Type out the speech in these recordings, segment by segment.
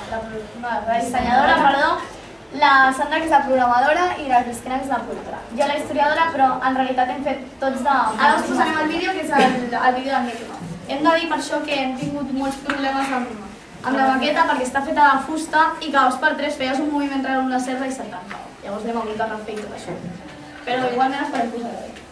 la dissenyadora, perdó, la Sandra, que és la programadora, i la Cristina, que és la productora. Jo la historiadora, però en realitat hem fet tots de... Ara us posarem el vídeo, que és el vídeo del Nico. Hem de dir per això que hem tingut molts problemes amb la maqueta, perquè està feta de fusta i cada 2x3 feies un moviment raro amb la serra i se't tancava. Llavors vam hagut de refer i tot això. Però igualment es podem posar bé.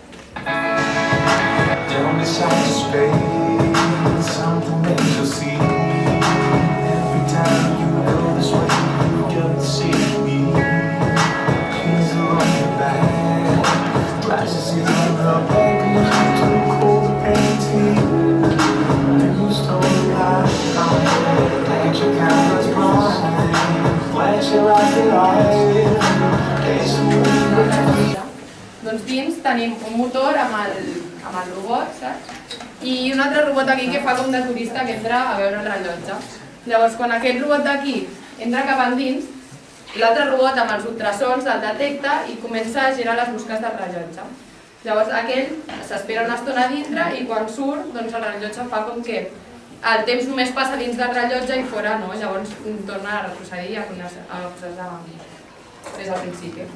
Don't be shy to space, something that you'll see. Every time you go this way, you'll see me. She's on your back, rises in her back, and you're too cold to painting. You stole the light, take your cameras blind, flash your rocket light, there's a movie. Doncs dins tenim un motor amb el robot, saps? I un altre robot aquí que fa com de turista que entra a veure el rellotge. Llavors, quan aquest robot d'aquí entra cap endins, l'altre robot amb els ultrasons el detecta i comença a girar les busques del rellotge. Llavors, aquell s'espera una estona dintre i quan surt, doncs el rellotge fa com que el temps només passa dins del rellotge i fora no, llavors torna a retrocedir i a posar-se des del principi.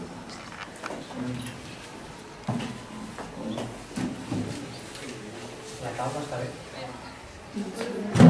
La taula està bé?